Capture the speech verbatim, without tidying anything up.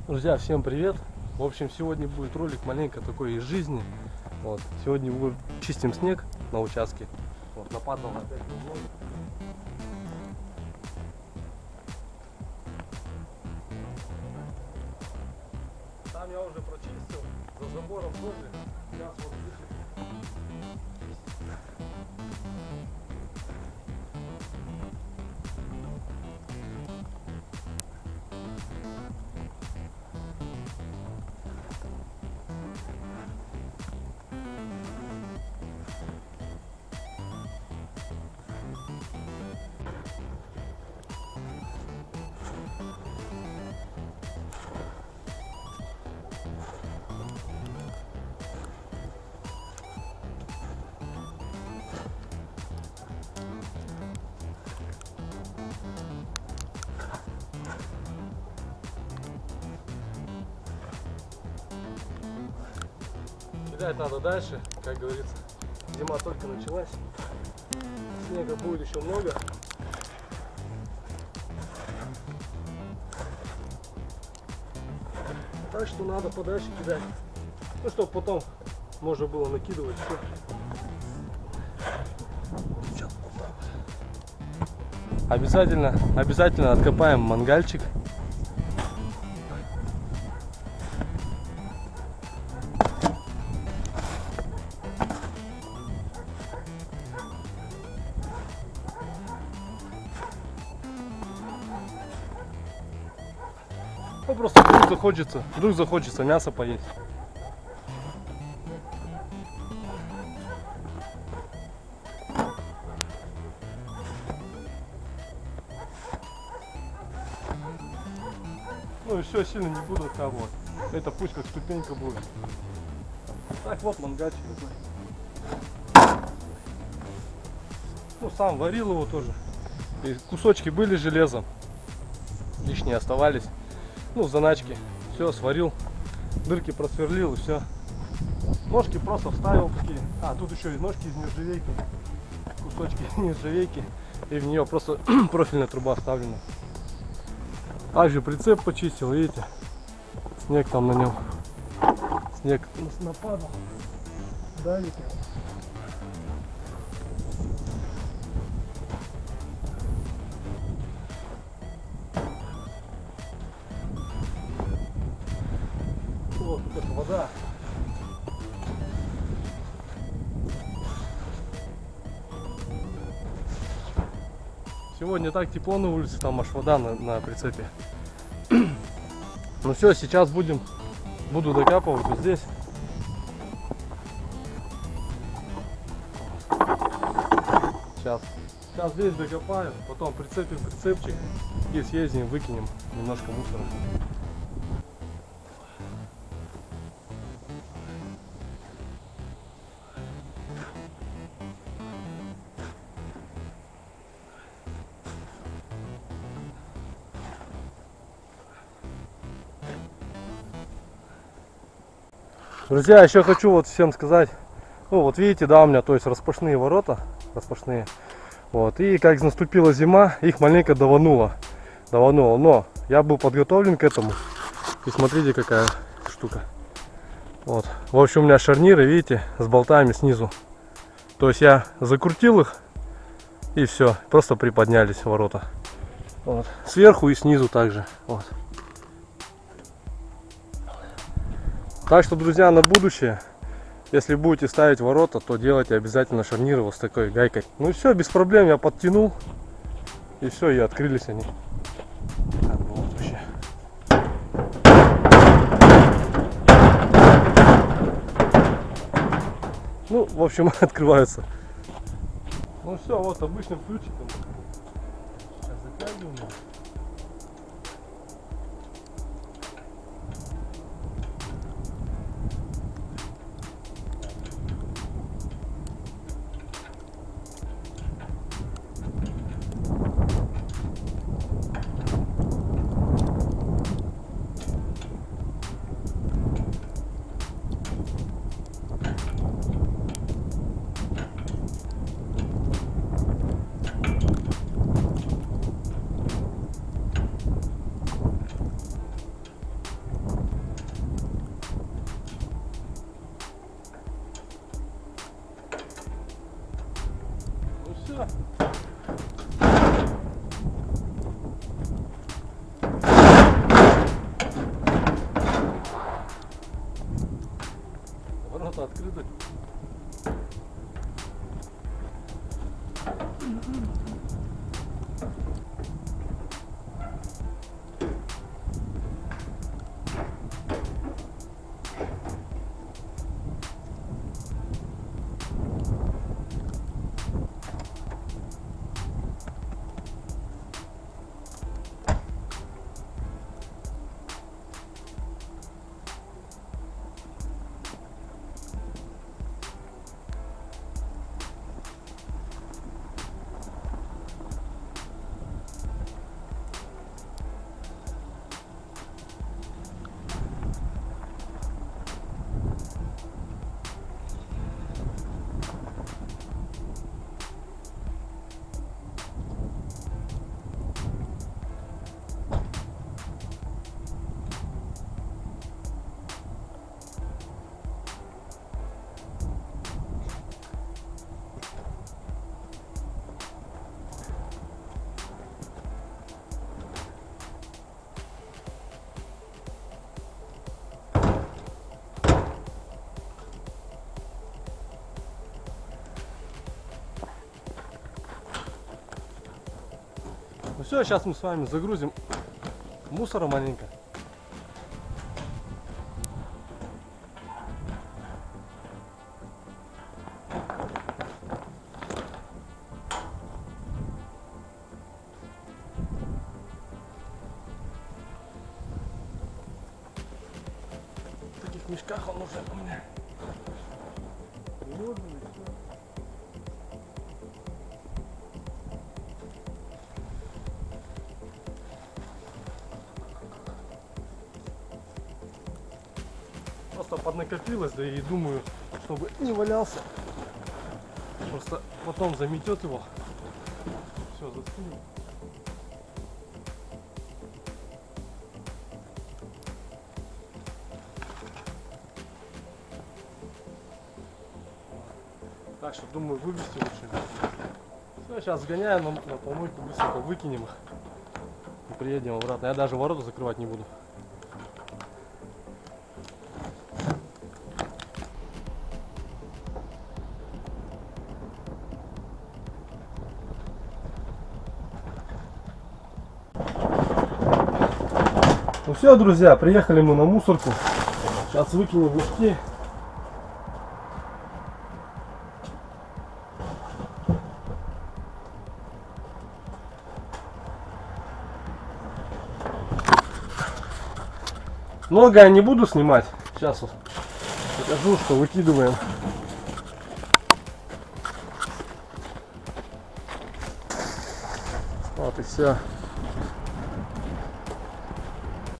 Друзья, всем привет! В общем, сегодня будет ролик маленько такой из жизни. Вот. Сегодня мы чистим снег на участке. Вот, нападало опять много. Там я уже прочистил, за забором тоже. Сейчас вот кидать надо дальше, как говорится. Зима только началась. Снега будет еще много. Так что надо подальше кидать. Ну, чтобы потом можно было накидывать все. Сейчас вот так. Обязательно, обязательно откопаем мангальчик. Ну, просто вдруг захочется, вдруг захочется мясо поесть. Ну и все, сильно не буду откапывать. Это пусть как ступенька будет. Так вот мангальчик такой. Ну сам варил его тоже. И кусочки были железом. Лишние оставались. Ну, заначки. Все, сварил. Дырки просверлил и все. Ножки просто вставил такие. А, тут еще и ножки из нержавейки. Кусочки нержавейки. И в нее просто профильная труба вставлена. Также прицеп почистил, видите? Снег там на нем. Снег нападал. Давит. Вот эта вода. Сегодня так тепло на улице, там аж вода на, на прицепе. Ну все, сейчас будем, буду докапывать вот здесь. Сейчас, сейчас здесь докопаю, потом прицепим прицепчик и съездим, выкинем немножко мусора. Друзья, еще хочу вот всем сказать, ну вот видите, да, у меня то есть распашные ворота, распашные, вот, и как наступила зима, их маленько давануло, давануло, но я был подготовлен к этому, и смотрите какая штука, вот, в общем у меня шарниры, видите, с болтами снизу, то есть я закрутил их, и все, просто приподнялись ворота, вот, сверху и снизу также, вот. Так что, друзья, на будущее, если будете ставить ворота, то делайте обязательно шарниры вот с такой гайкой. Ну и все, без проблем я подтянул, и все, и открылись они. Так, ну вот вообще. Ну, в общем, открываются. Ну все, вот обычным ключиком. Сейчас затягиваем. все, сейчас мы с вами загрузим мусора маленько. В таких мешках он уже у меня. Просто поднакопилось, да и думаю, чтобы не валялся. Просто потом заметет его. Все, заскинем. Так что думаю вывести лучше. Все, сейчас сгоняем на, на помойку, быстренько выкинем их и приедем обратно. Я даже ворота закрывать не буду. Ну все, друзья, приехали мы на мусорку. Сейчас выкинем мешки. Много я не буду снимать. Сейчас вот покажу, что выкидываем. Вот и все.